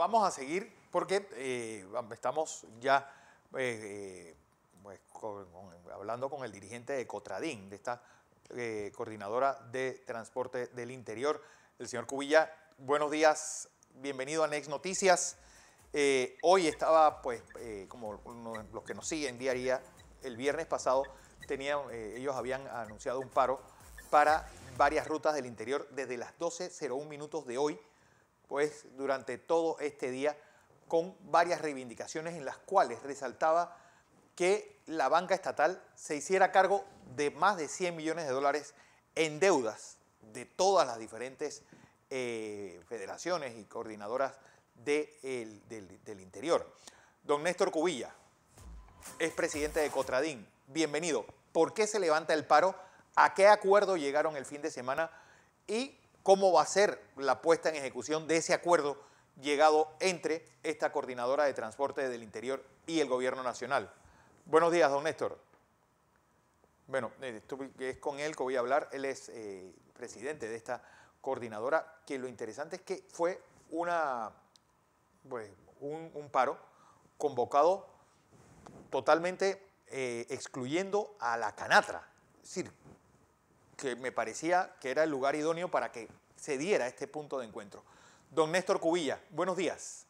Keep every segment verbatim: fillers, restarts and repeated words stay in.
vamos a seguir porque eh, estamos ya eh, pues, con, con, hablando con el dirigente de Cotradín, de esta eh, coordinadora de transporte del interior, el señor Cubilla. Buenos días, bienvenido a Next Noticias. Eh, hoy estaba, pues, eh, como uno, los que nos siguen día a día, el viernes pasado tenían, eh, ellos habían anunciado un paro para varias rutas del interior desde las doce cero uno minutos de hoy, pues durante todo este día, con varias reivindicaciones en las cuales resaltaba que la banca estatal se hiciera cargo de más de cien millones de dólares en deudas de todas las diferentes eh, federaciones y coordinadoras de el, del, del interior. Don Néstor Cubilla es presidente de Cotradín. Bienvenido. ¿Por qué se levanta el paro? ¿A qué acuerdo llegaron el fin de semana? ¿Y cómo va a ser la puesta en ejecución de ese acuerdo llegado entre esta coordinadora de transporte del interior y el gobierno nacional? Buenos días, don Néstor. Bueno, es con él que voy a hablar. Él es eh, presidente de esta coordinadora, que lo interesante es que fue una, pues, un, un paro convocado totalmente eh, excluyendo a la Canatra. Es decir, que me parecía que era el lugar idóneo para que se diera este punto de encuentro. Don Néstor Cubilla, buenos días.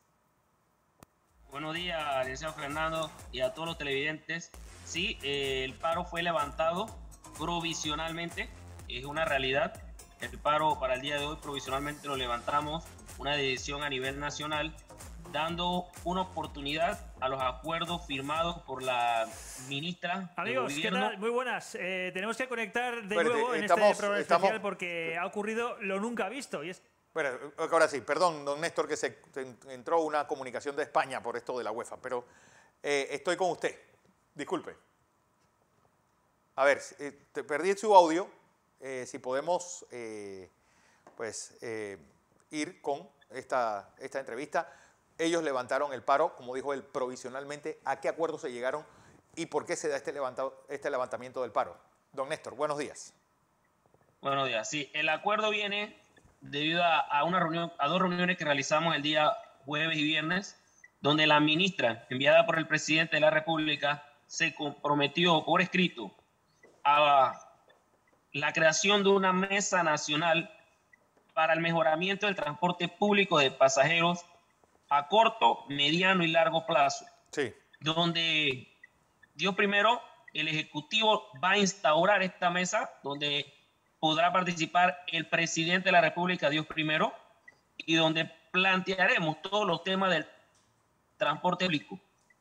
Buenos días, licenciado Fernando, y a todos los televidentes. Sí, eh, el paro fue levantado provisionalmente, es una realidad. El paro para el día de hoy provisionalmente lo levantamos, una decisión a nivel nacional, dando una oportunidad a los acuerdos firmados por la ministra Amigos, de Gobierno. ¿qué tal? Muy buenas. Eh, tenemos que conectar de bueno, nuevo en estamos, este programa estamos, especial porque ha ocurrido lo nunca visto. Y es... Bueno, ahora sí, perdón, don Néstor, que se entró una comunicación de España por esto de la UEFA, pero eh, estoy con usted. Disculpe. A ver, eh, te perdí su audio. Eh, si podemos eh, pues, eh, ir con esta, esta entrevista. Ellos levantaron el paro, como dijo él, provisionalmente. ¿A qué acuerdo se llegaron y por qué se da este, levantado, este levantamiento del paro? Don Néstor, buenos días. Buenos días. Sí, el acuerdo viene debido a, a, una reunión, a dos reuniones que realizamos el día jueves y viernes, donde la ministra, enviada por el presidente de la República, se comprometió por escrito a la creación de una mesa nacional para el mejoramiento del transporte público de pasajeros a corto, mediano y largo plazo. Sí. Donde Dios primero, el Ejecutivo va a instaurar esta mesa donde podrá participar el presidente de la República, Dios primero, y donde plantearemos todos los temas del transporte público.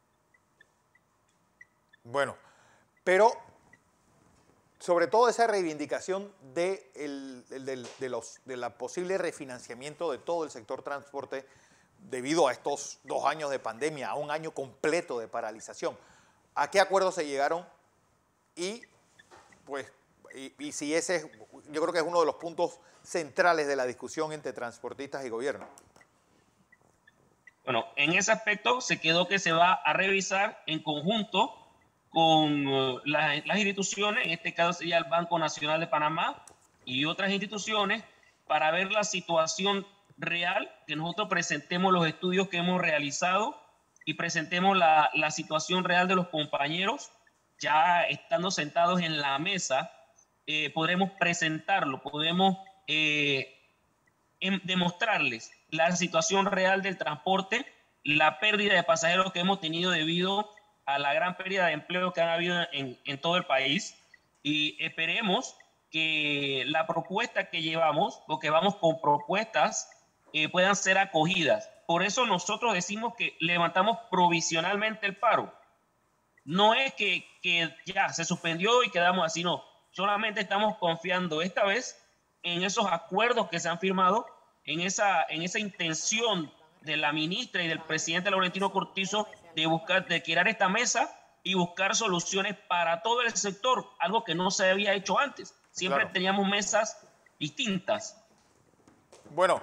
Bueno, pero sobre todo esa reivindicación de, el, de, de, los, de la posible refinanciamiento de todo el sector transporte debido a estos dos años de pandemia, a un año completo de paralización. ¿A qué acuerdos se llegaron? Y, pues, y, y si ese es, yo creo que es uno de los puntos centrales de la discusión entre transportistas y gobierno. Bueno, en ese aspecto se quedó que se va a revisar en conjunto con uh, las, las instituciones, en este caso sería el Banco Nacional de Panamá y otras instituciones, para ver la situación real, que nosotros presentemos los estudios que hemos realizado y presentemos la, la situación real de los compañeros. Ya estando sentados en la mesa, eh, podremos presentarlo, podemos eh, en, demostrarles la situación real del transporte, la pérdida de pasajeros que hemos tenido debido a la gran pérdida de empleo que ha habido en, en todo el país, y esperemos que la propuesta que llevamos, porque vamos con propuestas, eh, puedan ser acogidas. Por eso nosotros decimos que levantamos provisionalmente el paro. No es que, que ya se suspendió y quedamos así, no. Solamente estamos confiando esta vez en esos acuerdos que se han firmado, en esa, en esa intención de la ministra y del presidente Laurentino Cortizo de buscar, de crear esta mesa y buscar soluciones para todo el sector, algo que no se había hecho antes. Siempre Claro. teníamos mesas distintas. Bueno,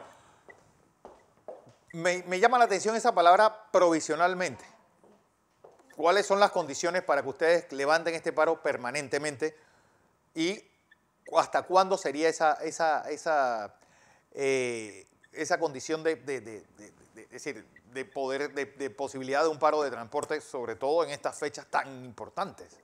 me, me llama la atención esa palabra provisionalmente. ¿Cuáles son las condiciones para que ustedes levanten este paro permanentemente? ¿Y hasta cuándo sería esa, esa, esa, eh, esa condición de, de, de, de, de, es decir, de poder, de, de posibilidad de un paro de transporte, sobre todo en estas fechas tan importantes.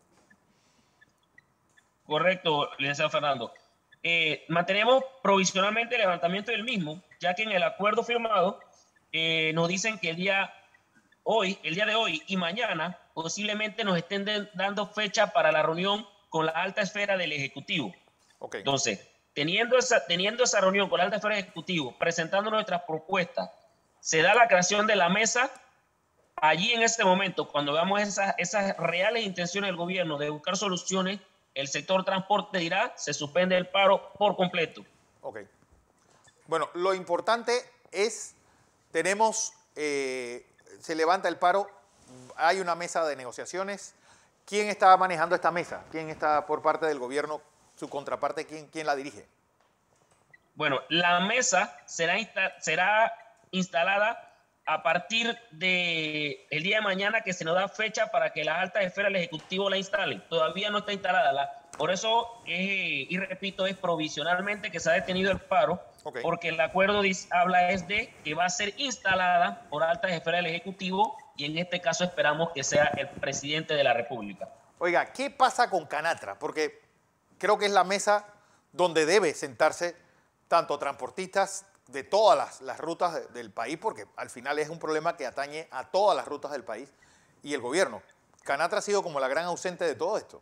Correcto, licenciado Fernando. Eh, mantenemos provisionalmente el levantamiento del mismo, ya que en el acuerdo firmado eh, nos dicen que el día hoy, el día de hoy y mañana posiblemente nos estén de, dando fecha para la reunión con la alta esfera del Ejecutivo. Okay. Entonces, teniendo esa, teniendo esa reunión con la alta esfera del Ejecutivo, presentando nuestras propuestas, se da la creación de la mesa. Allí en este momento, cuando veamos esas, esas reales intenciones del gobierno de buscar soluciones, el sector transporte dirá, se suspende el paro por completo. Ok. Bueno, lo importante es, tenemos, eh, se levanta el paro, hay una mesa de negociaciones. ¿Quién está manejando esta mesa? ¿Quién está por parte del gobierno? Su contraparte, ¿quién, quién la dirige? Bueno, la mesa será, insta será instalada a partir del día de mañana, que se nos da fecha para que las altas esferas del Ejecutivo la instalen. Todavía no está instalada. La, por eso, eh, y repito, es provisionalmente que se ha detenido el paro, okay. Porque el acuerdo dice, habla es de que va a ser instalada por altas esferas del Ejecutivo y en este caso esperamos que sea el presidente de la República. Oiga, ¿qué pasa con Canatra? Porque creo que es la mesa donde debe sentarse tanto transportistas de todas las, las rutas de, del país, porque al final es un problema que atañe a todas las rutas del país, y el gobierno. Canatra ha sido como la gran ausente de todo esto.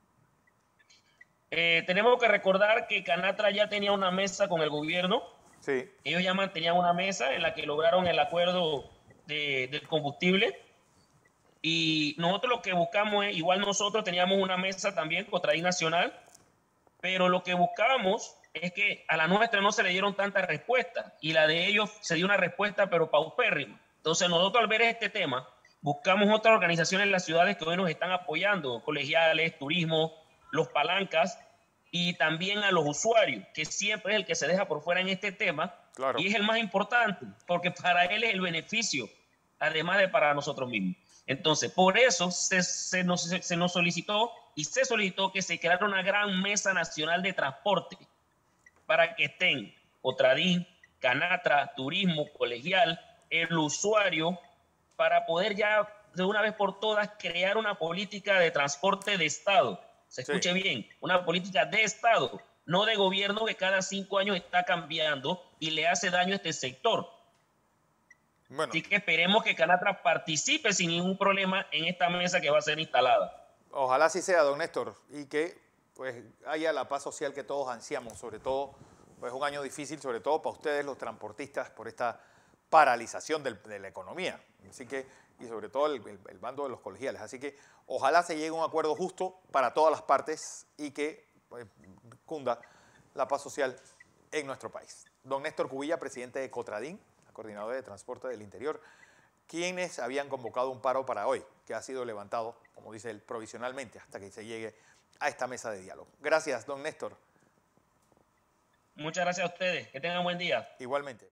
Eh, tenemos que recordar que Canatra ya tenía una mesa con el gobierno. Sí. Ellos ya mantenían una mesa en la que lograron el acuerdo de, del combustible. Y nosotros lo que buscamos es, igual nosotros teníamos una mesa también, Cotradín Nacional, pero lo que buscábamos es que a la nuestra no se le dieron tantas respuestas y la de ellos se dio una respuesta pero paupérrima. Entonces nosotros al ver este tema buscamos otras organizaciones en las ciudades que hoy nos están apoyando, colegiales, turismo, los palancas y también a los usuarios, que siempre es el que se deja por fuera en este tema. Claro. Y es el más importante porque para él es el beneficio, además de para nosotros mismos. Entonces por eso se, se, nos, se nos solicitó y se solicitó que se creara una gran mesa nacional de transporte para que estén Cotradín, Canatra, turismo, colegial, el usuario, para poder ya de una vez por todas crear una política de transporte de Estado. Se escuche sí. bien, una política de Estado, no de gobierno que cada cinco años está cambiando y le hace daño a este sector. Bueno. Así que esperemos que Canatra participe sin ningún problema en esta mesa que va a ser instalada. Ojalá así sea, don Néstor, y que pues haya la paz social que todos ansiamos, sobre todo, pues un año difícil, sobre todo para ustedes los transportistas, por esta paralización del, de la economía, así que, y sobre todo el, el, el bando de los colegiales. Así que ojalá se llegue a un acuerdo justo para todas las partes y que pues, cunda la paz social en nuestro país. Don Néstor Cubilla, presidente de Cotradín, la coordinadora de transporte del interior, quienes habían convocado un paro para hoy, que ha sido levantado, como dice él, provisionalmente, hasta que se llegue a esta mesa de diálogo. Gracias, don Néstor. Muchas gracias a ustedes. Que tengan buen día. Igualmente.